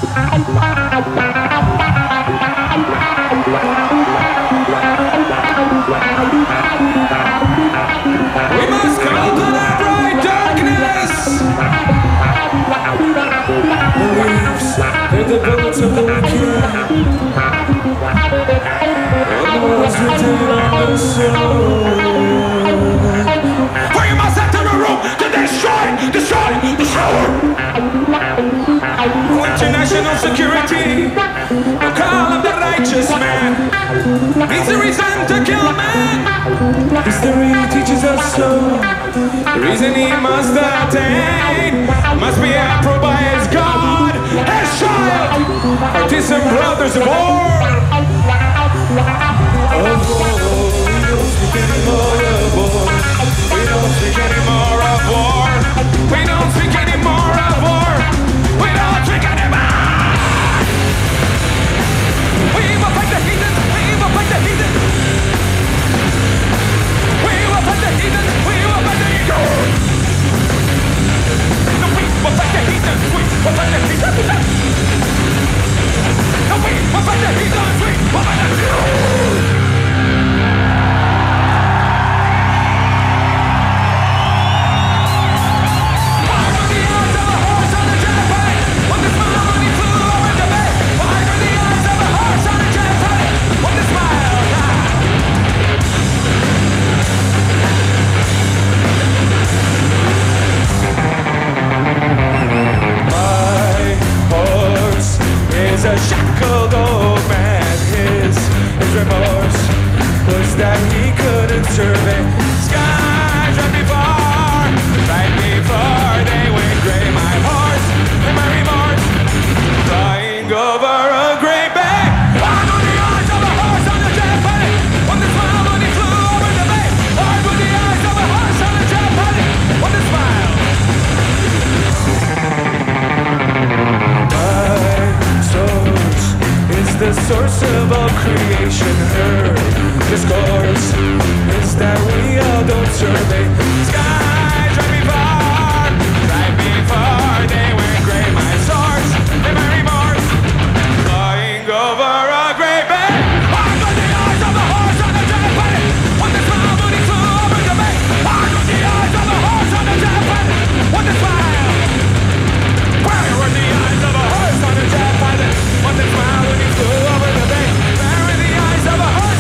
We must conquer that bright darkness. Beliefs, they're the bullets of the wicked. And the words written on the soul. For you must enter the room to destroy, destroy, destroy. International security, the call of the righteous man. It's the reason to kill a man. History teaches us so. The reason he must attain must be approved by his God, his child. Artisan brothers of war. We don't speak anymore of war. We don't speak anymore of war. We don't speak anymore of war. We don't speak anymore. We will fight the heathen. We will fight the heathen. We will fight the heathen. We will fight the heathen. No, we will fight the heathen. We will fight the heathen. No, we will fight the heathen. We will fight the heathen. A shackled old man, his remorse was that he couldn't survey skies right before they went gray. My horse and my remorse flying over a great bay. Wide were the eyes of a horse on the jet pony when the smile when he flew over the bay. Wide were the eyes of a horse on the jet pony when the smile. Is the source of all creation. Her discourse is that we all don't survey skies right before they went gray. My source and my remorse flying over a great bay. Wide were the eyes of a horse on the jet pony when the smile when he flew over the bay. Wide were the eyes of a horse on the jet pony when the smile. Where were the eyes of a horse on the jet pony when the smile when he flew over the bay? Where were the eyes of a horse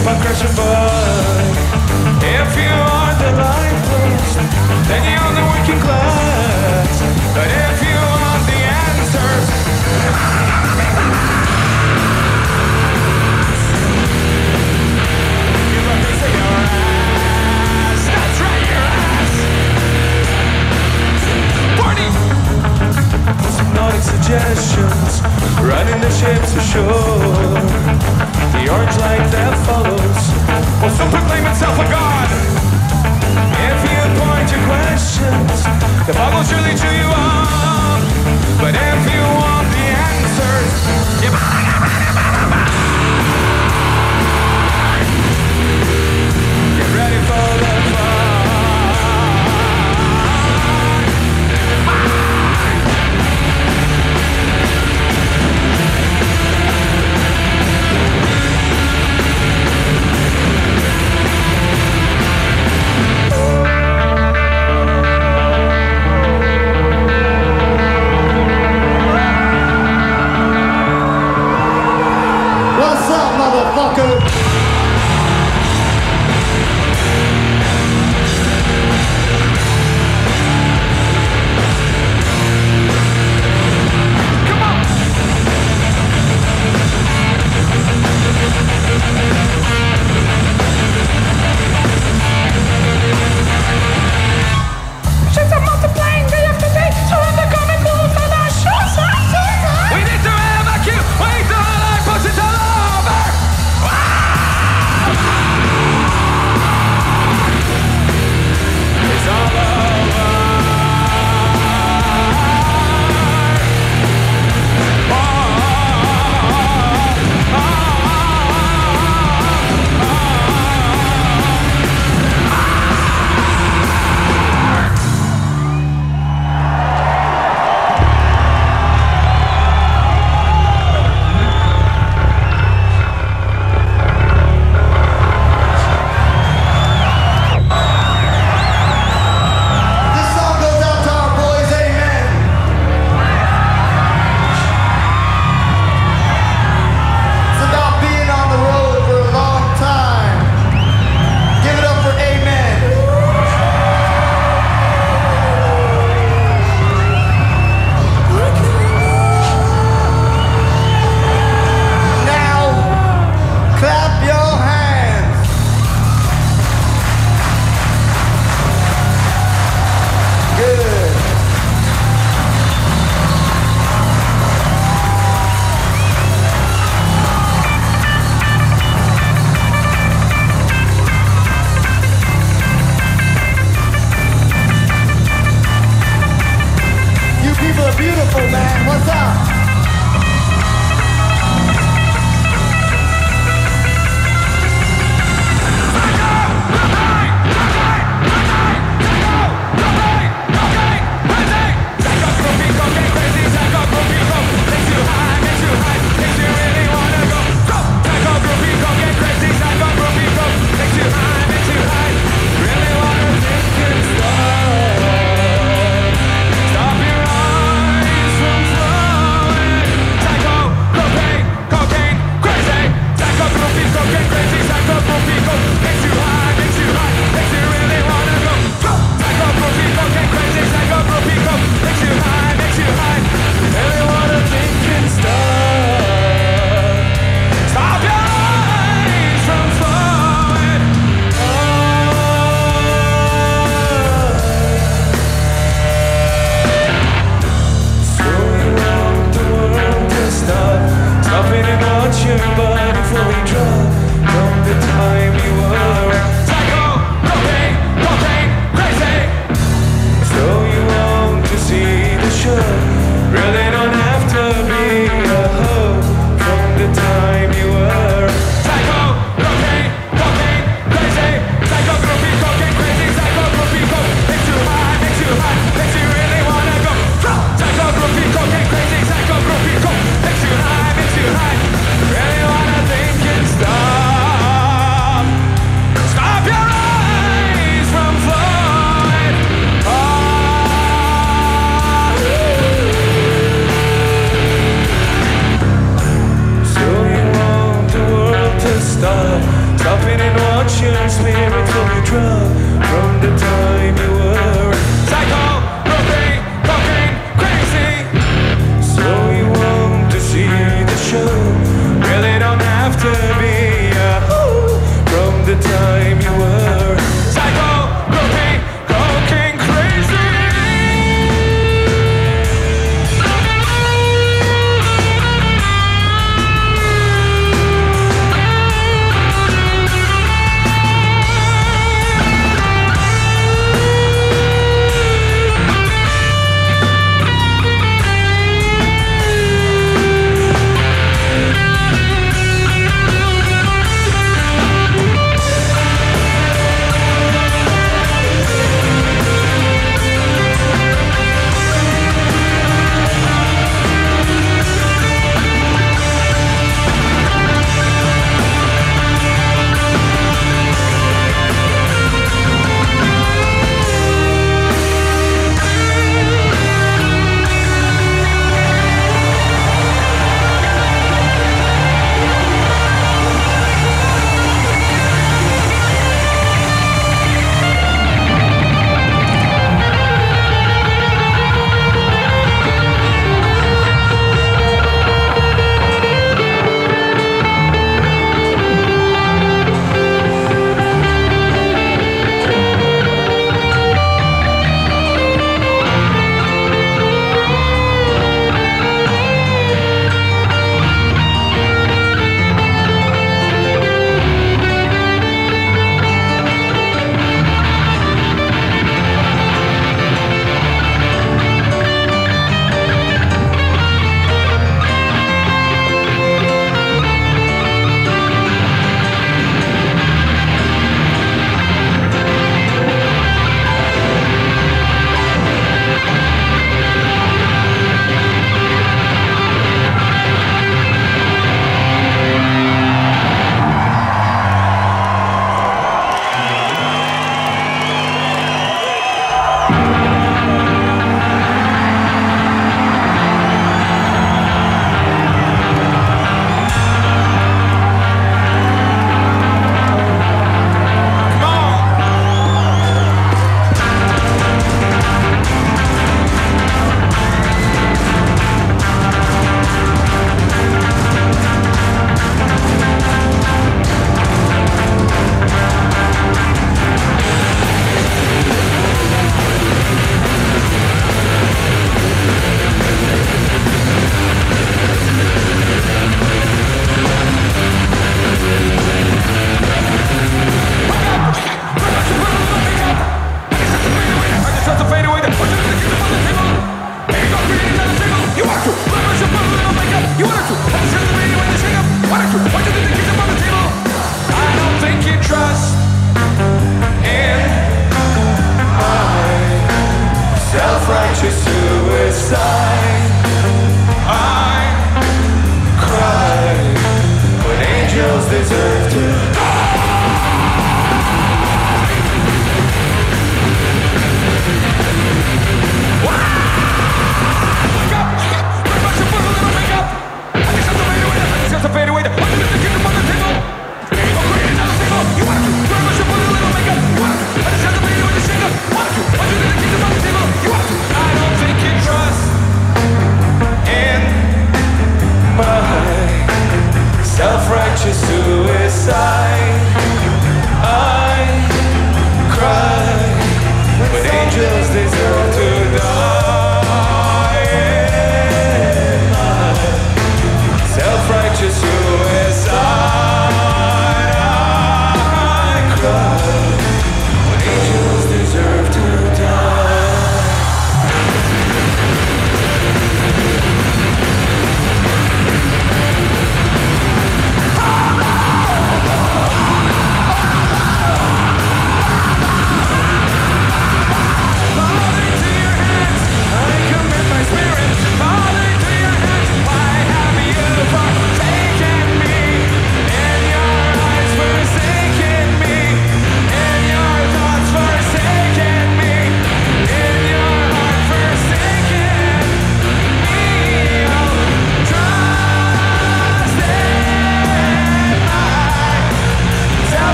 keep on crashing by. If you are the lifeless, then you're the working class. But if you want the answers, you better say your ass. That's right, your ass. Party! Hypnotic suggestions, running the ships ashore. The orange light that follows will soon proclaim itself a god. If you point your questions, the fog will surely chew you up. But if you want the answers, get ready for the fight. What's up, motherfucker? Shit, I'm multiplying day after day, so in the comic book for the show. We need to evacuate the life, push it all over. It's all over. This song goes out to our boys, amen. It's about being on the road for a long time. Give it up for amen. Now, clap your hands. Good. You people are beautiful, man. What's up? Stop your eyes from Stop.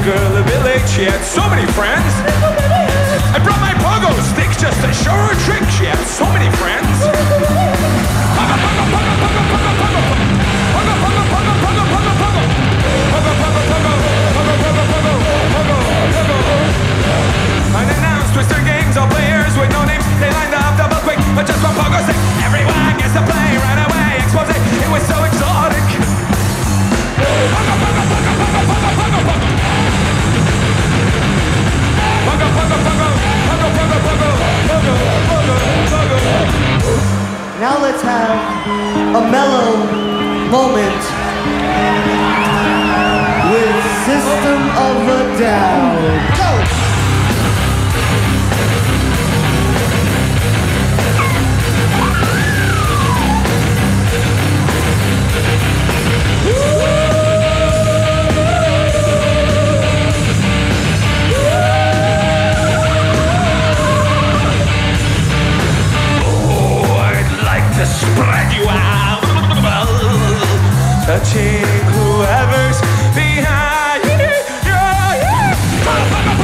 girl a village, she had so many friends. I brought my pogo stick just to show her a trick, she had so many friends. Unannounced twister games, all players with no names. They lined up double quick, but just one pogo stick. Everyone gets to play right away. Expose it, it was so exotic. Now let's have a mellow moment with System of a Down. Go! Spread you out, touching whoever's behind you.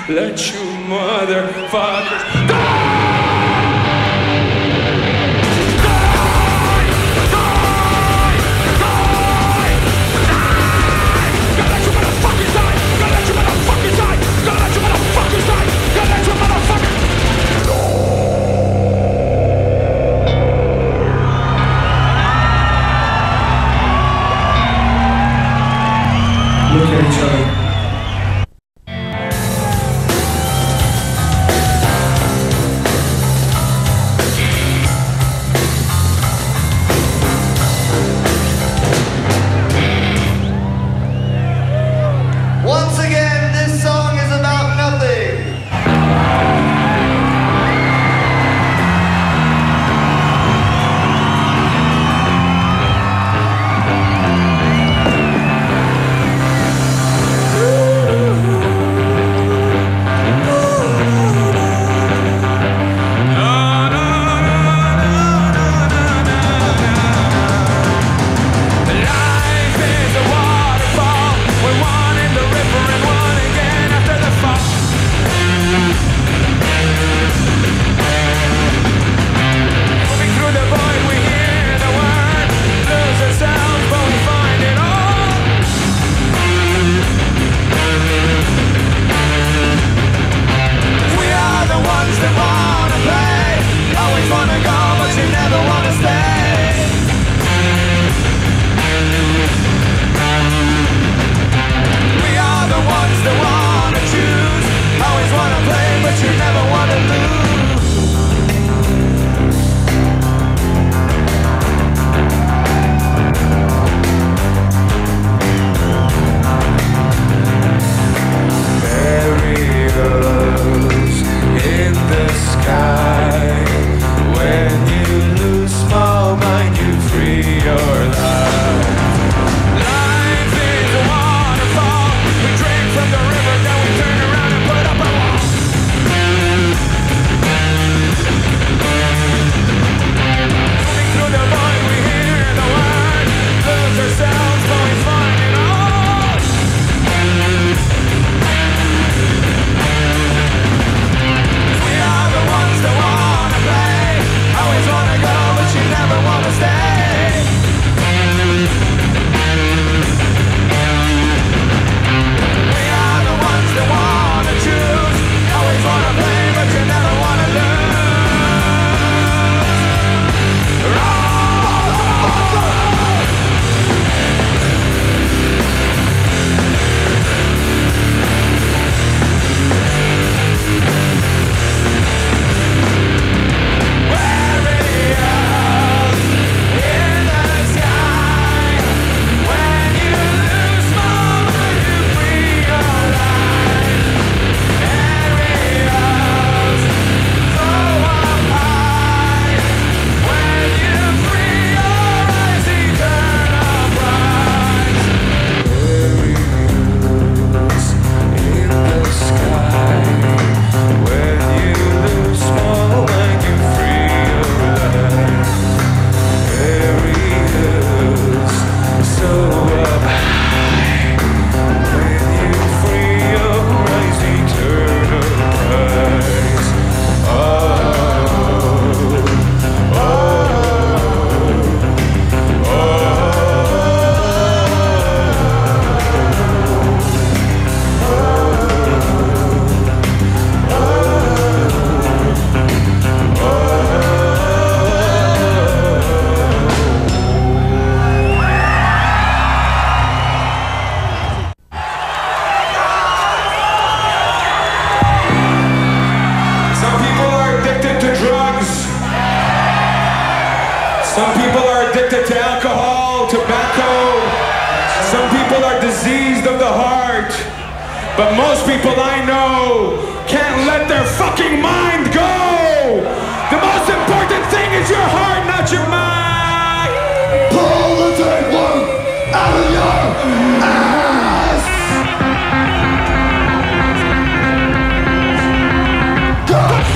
Let you motherfuckers die! Look at each other. Once again, this song is about nothing. Some people are addicted to alcohol, tobacco. Some people are diseased of the heart. But most people I know can't let their fucking mind go. The most important thing is your heart, not your mind. Pull the tapeworm out of your ass. Go.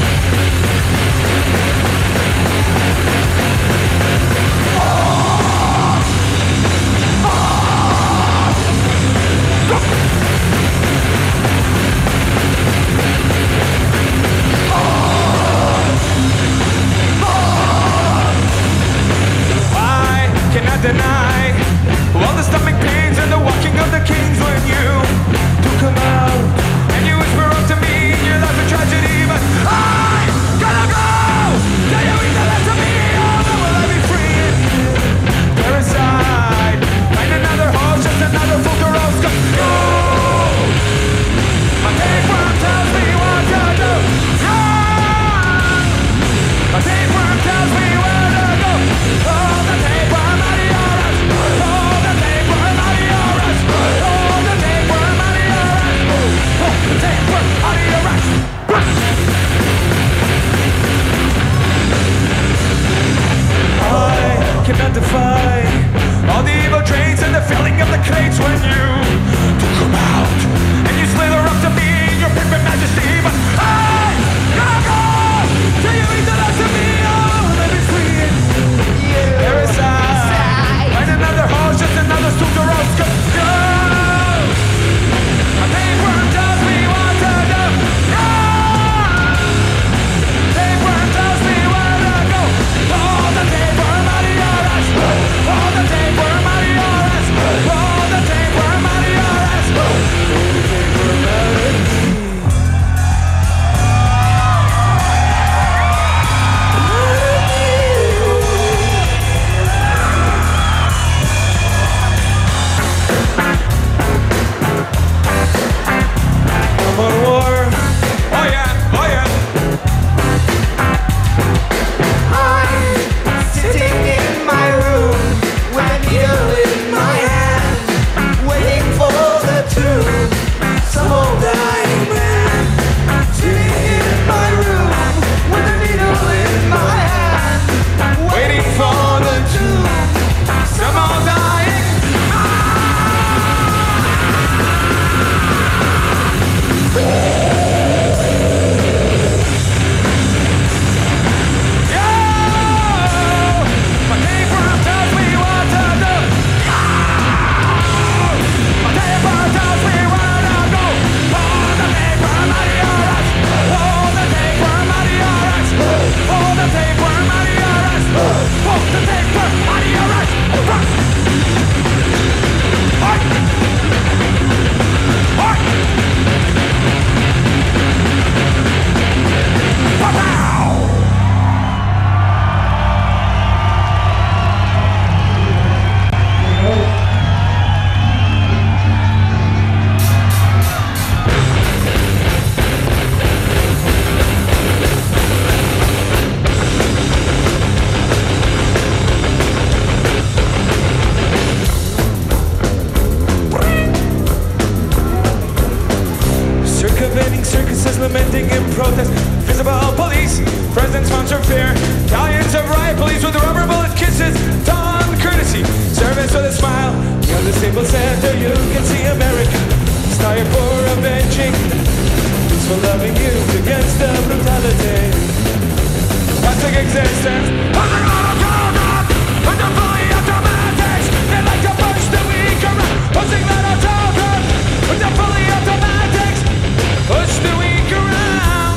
Soldiers of riot police with rubber bullet kisses. Dawn courtesy, service with a smile. Beyond the stable center you can see America. It's tired for avenging. It's for loving you against the brutality. Plastic existence. Holding on to God. With the fully automatics. They like to push the weak around. Pushing that autocrat. With the fully automatics. Push the weak around.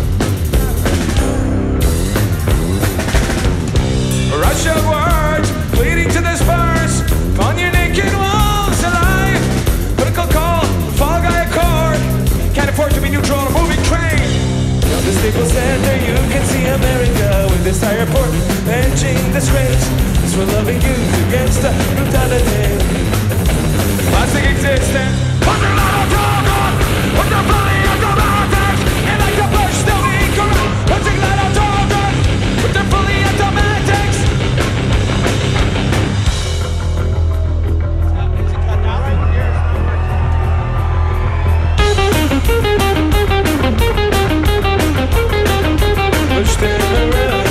A rush of words leading to this verse. On your naked walls alive. Political call. Fall guy accord. Can't afford to be neutral on a moving train. Beyond the Staples Center you can see America with this high report. Benching disgrace. It's for loving you against the brutality. Plastic existence. Under lot of dog. With the body of the mountains. And like to push the weak around. Pushing lot of dog. With the fully automatics. Push them around.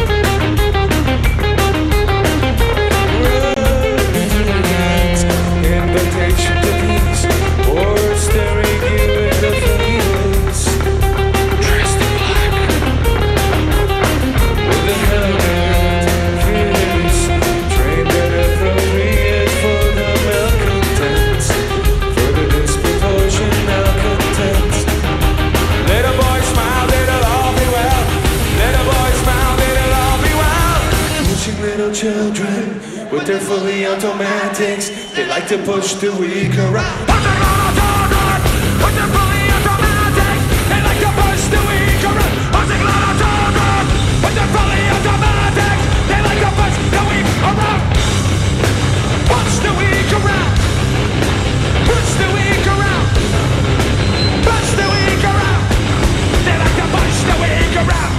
Invitation to peace, or staring you in the face. Dressed in black, with a helmet, fierce, trained and appropriate for the malcontents, for the disproportional contents. Let a boy smile, it'll all be well. Let a boy smile, it'll all be well. Pushing little children with their fully automatics. They like to push the weak around. With their fully automatics. They like to push the weak around. With their fully automatics. They like to push the weak around. Push the weak around. Push the weak around. Push the weak around. They like to push the weak around.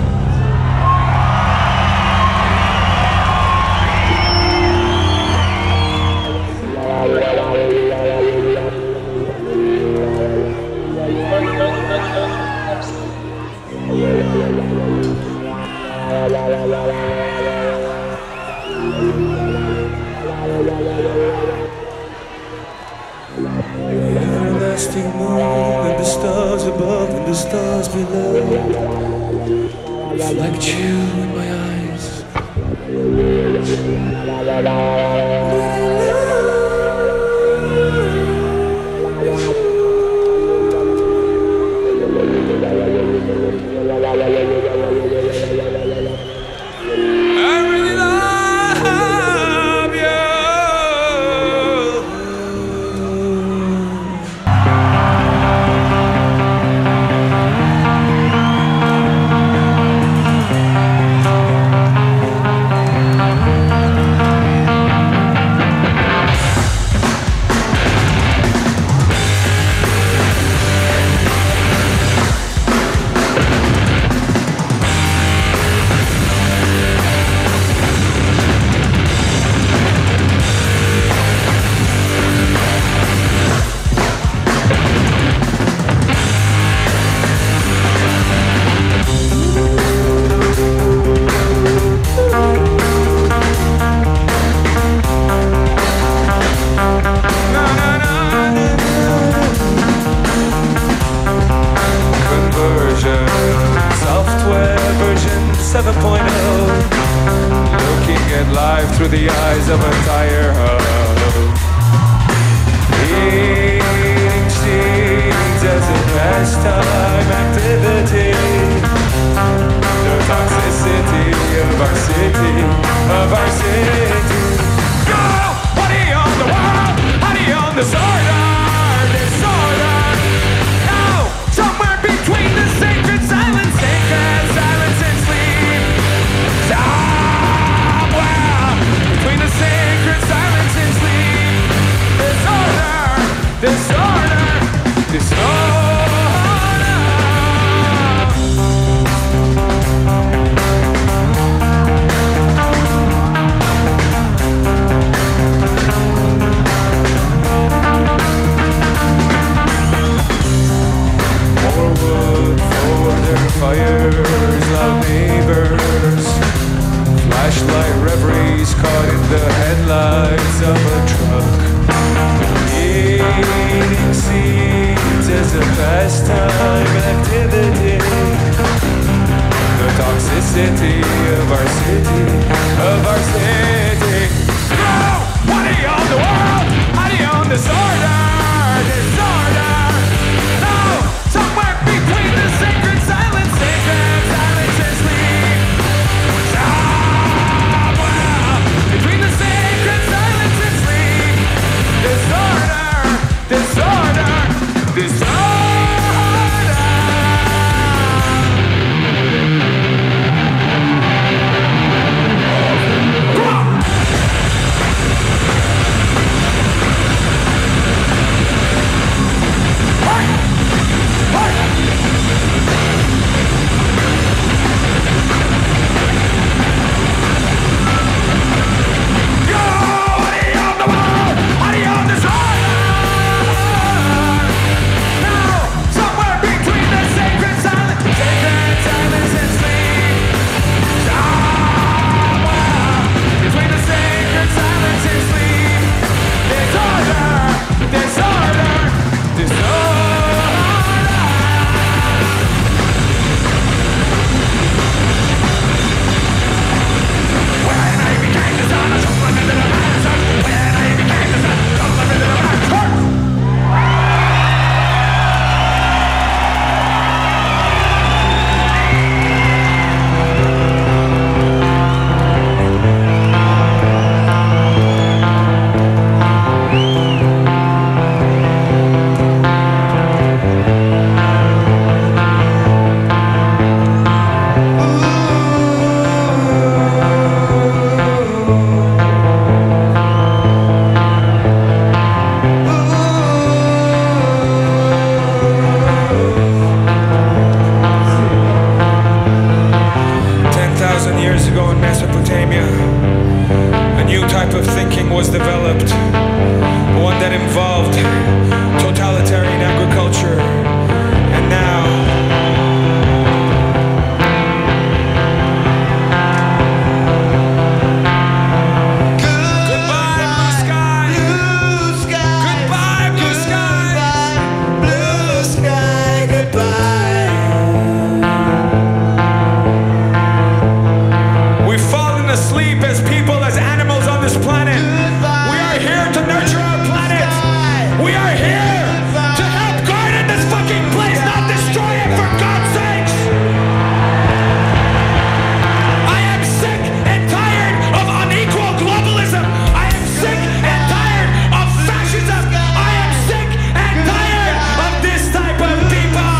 Everlasting moon and the stars above and the stars below reflect you in my eyes. I really love you. Software version 7.0. Looking at life through the eyes of a tire hub. Eating seeds as a pastime activity. The toxicity of our city, of our city. Yo, honey on the world, honey on the disorder. Somewhere between the sacred silence and sleep. Somewhere between the sacred silence and sleep. Disorder. of our city, of our city. Oh, what do you own the world? How do you own disorder? Disorder. No, somewhere between the sacred silence and sleep. Somewhere between the sacred silence and sleep. Disorder, disorder, disorder. 10,000 years ago in Mesopotamia, a new type of thinking was developed, one that involved totalitarian agriculture, and now asleep as people, as animals on this planet. We are here to nurture our planet. We are here to help garden this fucking place, not destroy it, for God's sakes. I am sick and tired of unequal globalism. I am sick and tired of fascism. I am sick and tired of this type of people.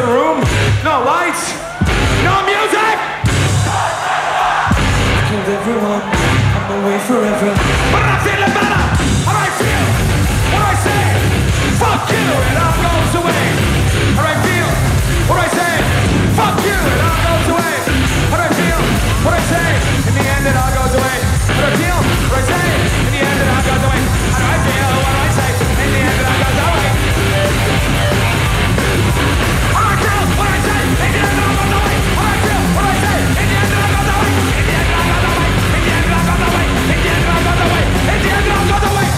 the room, no lights, no music. I killed everyone, I'm away forever. But I'm feeling better, how do I feel? What do I say? Fuck you, and all goes away. How do I feel? What do I say? Fuck you, and all goes away. How do I feel? What do I say? In the end it all goes away. How do I feel? What do I say? In the end it all goes away. How do I feel? What do I say? In the end it all goes away. How do I feel? What do I say? In the end it all goes away. How do I feel? What do I say? In the end it all goes away. In the end it all goes away. In the end it all goes away. In the end it all goes away. In the end it all goes away.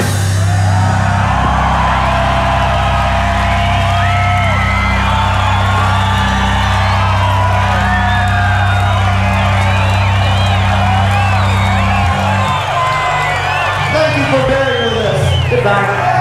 Thank you for bearing with us. Goodbye.